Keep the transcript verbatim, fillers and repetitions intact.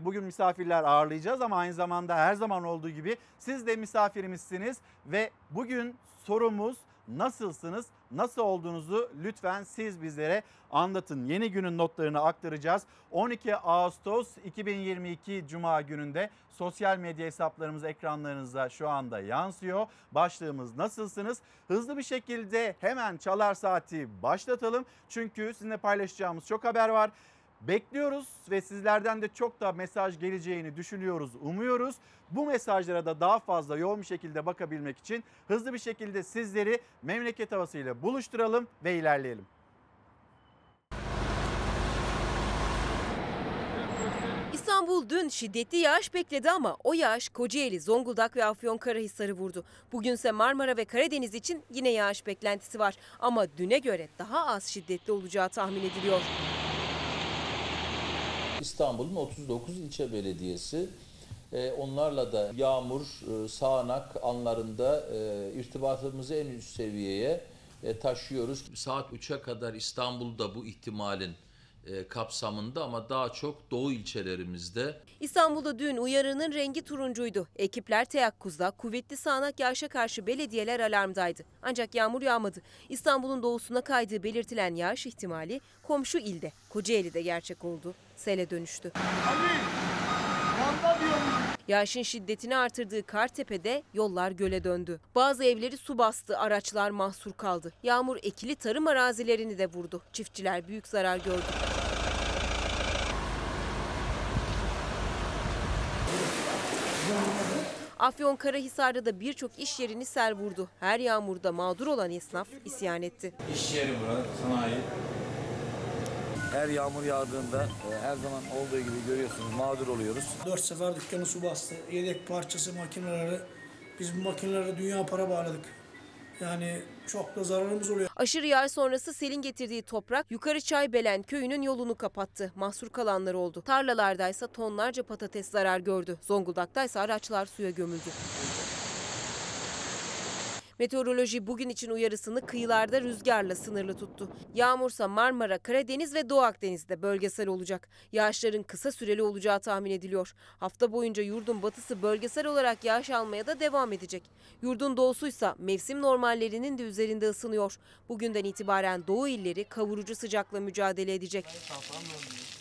Bugün misafirler ağırlayacağız ama aynı zamanda her zaman olduğu gibi siz de misafirimizsiniz ve bugün sorumuz nasılsınız, nasıl olduğunuzu lütfen siz bizlere anlatın. Yeni günün notlarını aktaracağız. on iki Ağustos iki bin yirmi iki Cuma gününde sosyal medya hesaplarımız ekranlarınıza şu anda yansıyor. Başlığımız nasılsınız? Hızlı bir şekilde hemen Çalar Saati başlatalım. Çünkü sizinle paylaşacağımız çok haber var. Bekliyoruz ve sizlerden de çok da mesaj geleceğini düşünüyoruz, umuyoruz. Bu mesajlara da daha fazla yoğun bir şekilde bakabilmek için hızlı bir şekilde sizleri memleket havasıyla buluşturalım ve ilerleyelim. İstanbul dün şiddetli yağış bekledi ama o yağış Kocaeli, Zonguldak ve Afyonkarahisar'ı vurdu. Bugünse Marmara ve Karadeniz için yine yağış beklentisi var ama düne göre daha az şiddetli olacağı tahmin ediliyor. İstanbul'un otuz dokuz ilçe belediyesi, onlarla da yağmur, sağanak anlarında irtibatımızı en üst seviyeye taşıyoruz. Saat üçe kadar İstanbul'da bu ihtimalin kapsamında ama daha çok doğu ilçelerimizde. İstanbul'da dün uyarının rengi turuncuydu. Ekipler teyakkuzda, kuvvetli sağanak yağışa karşı belediyeler alarmdaydı. Ancak yağmur yağmadı. İstanbul'un doğusuna kaydığı belirtilen yağış ihtimali komşu ilde, Kocaeli'de gerçek oldu. Sele dönüştü. Yağışın şiddetini artırdığı Kartepe'de yollar göle döndü. Bazı evleri su bastı, araçlar mahsur kaldı. Yağmur ekili tarım arazilerini de vurdu. Çiftçiler büyük zarar gördü. Afyonkarahisar'da da birçok iş yerini sel vurdu. Her yağmurda mağdur olan esnaf isyan etti. İş yeri burası, sanayi. Her yağmur yağdığında her zaman olduğu gibi görüyorsunuz mağdur oluyoruz. Dört sefer dükkanı su bastı. Yedek parçası makineleri. Biz bu makinelere dünya para bağladık. Yani çok da zararımız oluyor. Aşırı yağış sonrası selin getirdiği toprak Yukarı Çaybelen köyünün yolunu kapattı. Mahsur kalanlar oldu. Tarlalardaysa tonlarca patates zarar gördü. Zonguldak'taysa araçlar suya gömüldü. Meteoroloji bugün için uyarısını kıyılarda rüzgarla sınırlı tuttu. Yağmursa Marmara, Karadeniz ve Doğu Akdeniz'de bölgesel olacak. Yağışların kısa süreli olacağı tahmin ediliyor. Hafta boyunca yurdun batısı bölgesel olarak yağış almaya da devam edecek. Yurdun doğusuysa mevsim normallerinin de üzerinde ısınıyor. Bugünden itibaren doğu illeri kavurucu sıcakla mücadele edecek.